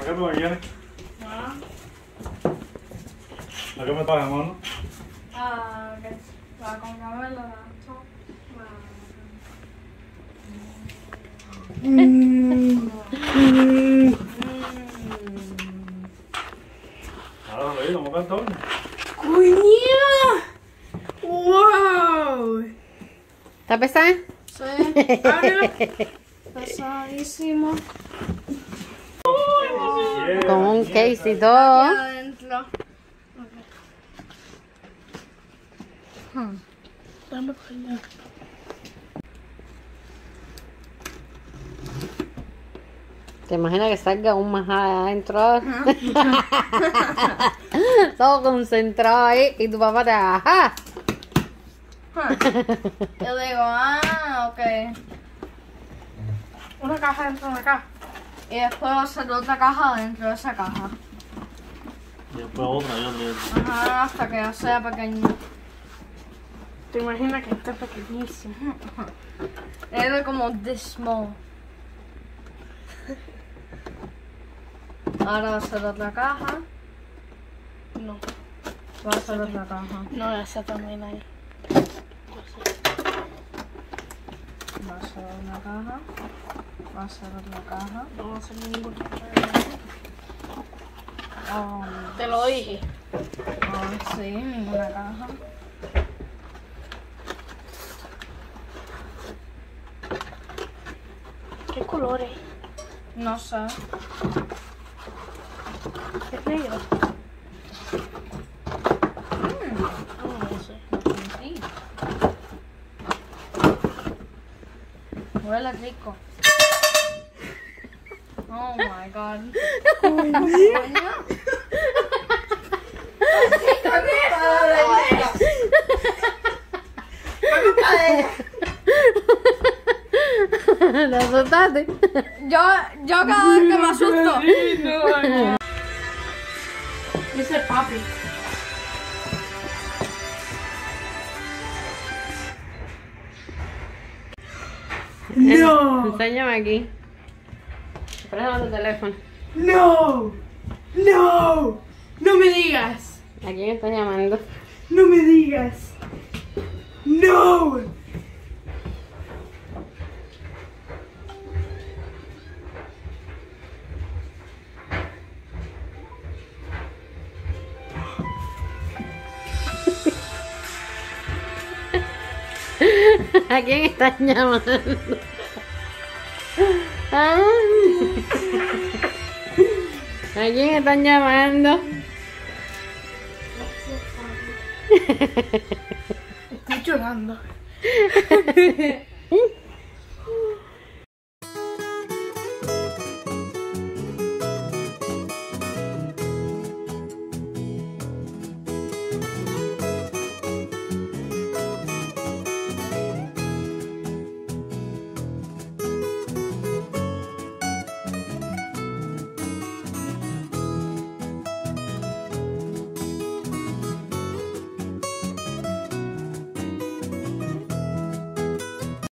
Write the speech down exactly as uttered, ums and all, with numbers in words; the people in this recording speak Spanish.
qué tú me vienes? Ah. ¿A qué me estás llamando? Ah, que va con Camila, la Ahora lo digo, ¿cómo cantó? ¡Coño! ¡Wow! ¿Está pesada? Sí, ábrelo. Pesadísimo. Con un case y Aquí todo. adentro. Hmm. Dame coño. ¿Te imaginas que salga aún más adentro? Todo concentrado ahí y tu papá te ajá. Yo digo, ah, ok. Una caja dentro de una caja. Y después hacer otra caja dentro de esa caja. Y después otra, yo otra. Ajá, hasta que ya sea pequeño. ¿Te imaginas que está pequeñísimo? Es de como this small. Ahora va a ser otra caja. No, Va a ser otra caja. no, esa también hay. Va a ser una caja. Va a ser otra caja. No va a ser ninguna. Um, Te lo dije. oh, sí, ninguna caja. ¿Qué colores? No sé. ¿Es negro? Mm, No, no sé. sí. Huele rico. Oh my god. Coño. ¿Te asustaste? Yo, yo cada vez que me asusto. Ese es papi. No. Enséñame aquí. Préstame tu teléfono. No, no, no me digas, ¿A quién estás llamando? no me digas, no. ¿A quién estás llamando? Ah. ¿A quién están llamando? Estoy llorando.